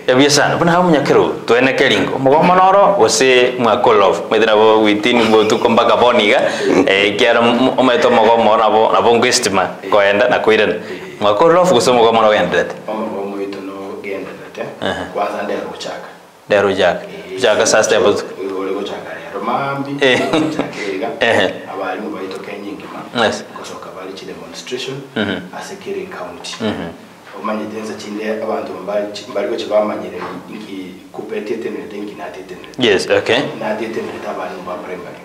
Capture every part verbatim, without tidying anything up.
Ebia sana bana hamu nyakero to ene kelingo mo monoro ose mwa kolof medina bo within bo tu komba kaboniga eh kiara o meto mo go mona bo na bo ngistima ko enda na koiden mwa kolof go somo go mono wendet mo mo ito no gendet eh kwanza ndero chaka ndero chaka chaka sa step ole go chaka ro mambi chakega eh abali mo baito kenyingi ma yes kosoka bali chi demonstration asekere county omanye denza chinde abantu mbali mbali ko chibamanyire inki kupetete ne dengi na tete yes okay na tete ne tabani ba primary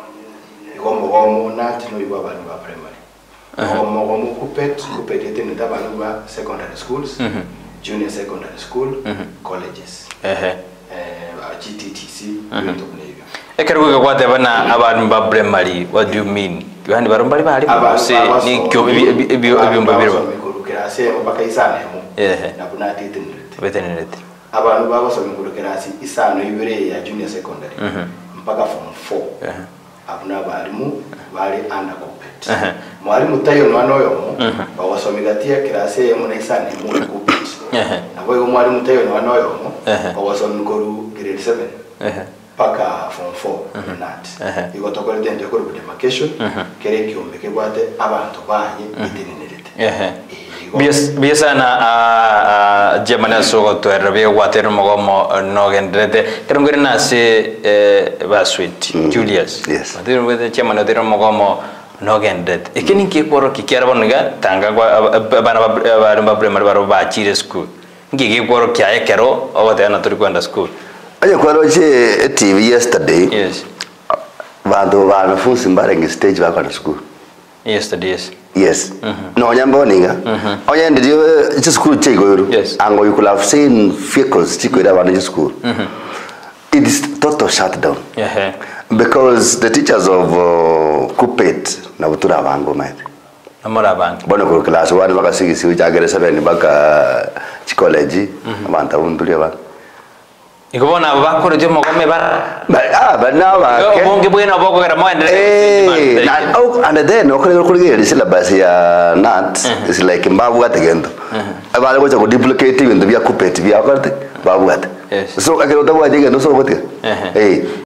igombo gomo na tino ibo abantu ba primary gomo gomo kupet kupetete ne tabani ba secondary schools junior secondary school colleges eh eh G T T C to kunevyo ekero go kwate bana abantu ba primary what do you mean yohani barombali bali bose ni kyo ebyomba birwa kerase mpaka isana hemu eh na kuna titenrete vetenrete abantu baba so ngulu kerasi isano ibere ya junior secondary mpaka form four eh abuna balimu bali under KUPPET eh mwalimu tayo nwana oyo baba so migatia kerase hemu na isana hemu KUPPET eh abo yo mwalimu tayo nwana oyo baba so ngulu grade seven eh paka form four nat iko tokole dende ko demarcation kere kiombe ke bwate abantu banye itenenelete eh Bias biasa na a Germany so to erbe water mogomo no gendrete kerungere na se ba sweet Julius water with Germany water mogomo no gendrete ekini ke poro ki kera bonga tanga bana ba ba primary baro ba chire school ngi ke poro kya ekero obote na turi kwenda school ayo kwaro che T V yesterday yes bando ba mefusi mbarengi stage ba kwa school yesterday yes yes no nyambo ninga oya ndio it's school chego yes ango you could have seen vehicles chiko ida bana school it is total shutdown yeah because the teachers of uh, KUPPET na butura bango mate amara bango bono ko class one baka six ujagere seven baka college abanta undulia ba ikubona bakore tyo mogome bara ah bana ba bonge bwena boko gara moende eh na oh and then okore okore syllabus ya nat is like mbabu ategendo abale ko ko duplicate ibintu bya KUPPET bya okarte babu ate so akero tabwa jege no so bote eh